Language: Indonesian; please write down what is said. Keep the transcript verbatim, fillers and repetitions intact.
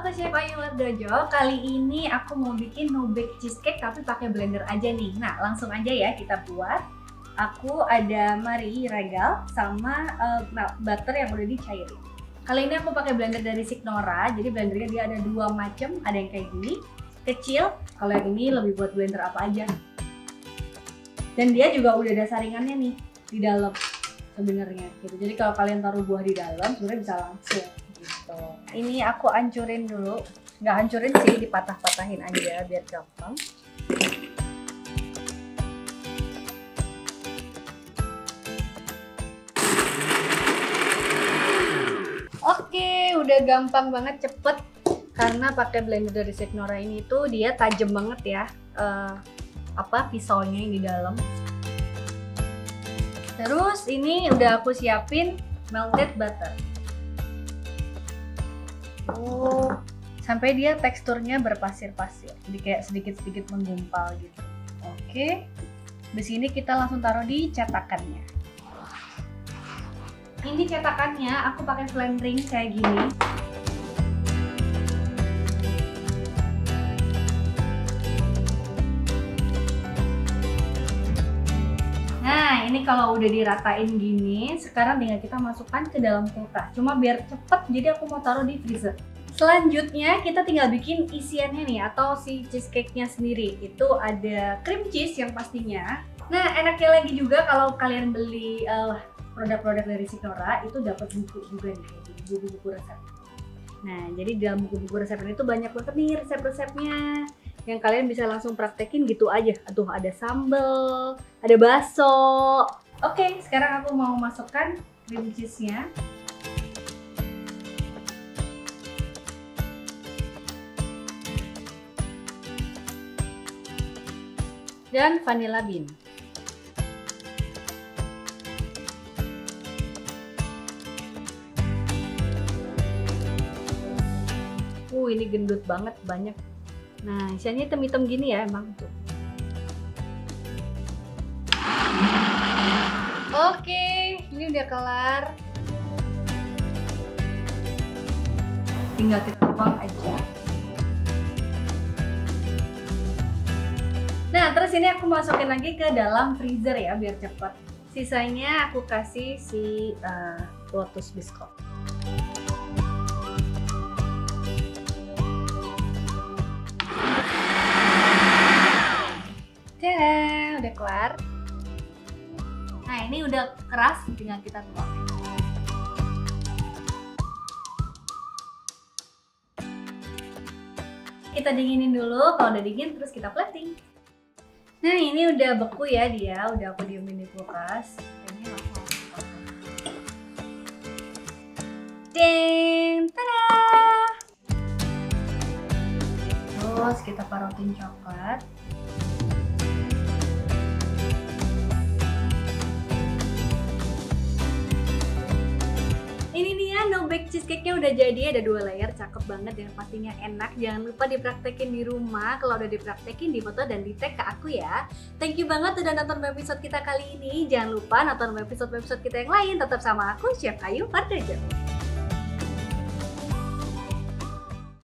aku Chef Ayu Wardojo. Kali ini aku mau bikin no bake cheesecake tapi pakai blender aja nih. Nah, langsung aja ya kita buat. Aku ada Marie Regal sama uh, butter yang udah dicairin. Kali ini aku pakai blender dari Signora. Jadi blendernya dia ada dua macam, ada yang kayak gini, kecil. Kalau yang ini lebih buat blender apa aja. Dan dia juga udah ada saringannya nih di dalam sebenarnya gitu. Jadi kalau kalian taruh buah di dalam sebenarnya bisa langsung gitu. Ini aku hancurin dulu. Nggak hancurin sih, dipatah-patahin aja biar gampang. Oke, udah gampang banget, cepet. Karena pakai blender dari Signora ini tuh dia tajam banget ya. Uh, apa pisaunya yang di dalam. Terus ini udah aku siapin melted butter. Oh, sampai dia teksturnya berpasir-pasir, jadi kayak sedikit-sedikit menggumpal gitu. Oke, di sini kita langsung taruh di cetakannya. Ini cetakannya aku pakai flat ring kayak gini. Nah, ini kalau udah diratain gini, sekarang tinggal kita masukkan ke dalam kulkas. Cuma biar cepet, jadi aku mau taruh di freezer. Selanjutnya kita tinggal bikin isiannya nih, atau si cheesecake-nya sendiri. Itu ada cream cheese yang pastinya. Nah, enaknya lagi juga kalau kalian beli uh, produk-produk dari Signora, itu dapat buku juga nih, buku-buku resep. Nah, jadi di dalam buku-buku resep ini tuh banyak banget nih resep-resepnya yang kalian bisa langsung praktekin gitu aja. Aduh, ada sambal, ada bakso. Oke, sekarang aku mau masukkan cream cheese-nya. Dan vanilla bean. Uh, ini gendut banget, banyak. Nah, isiannya hitam-hitam gini ya emang tuh. Oke, ini udah kelar. Tinggal kita tuang aja. Nah, terus ini aku masukin lagi ke dalam freezer ya biar cepet. Sisanya aku kasih si uh, lotus biscuit. Tada, udah kelar. Nah, ini udah keras, tinggal kita tuang. Kita dinginin dulu, kalau udah dingin terus kita plating. Nah, ini udah beku ya dia, udah aku diemin di kulkas. Ini langsung aku ding, tada! Terus kita parotin coklat. Ini dia no bake cheesecake-nya udah jadi, ada dua layer, cakep banget dan pastinya enak. Jangan lupa dipraktekin di rumah. Kalau udah dipraktekin, difoto dan di tag ke aku ya. Thank you banget udah nonton episode kita kali ini. Jangan lupa nonton episode-episode kita yang lain. Tetap sama aku, Chef Ayu Wardojo.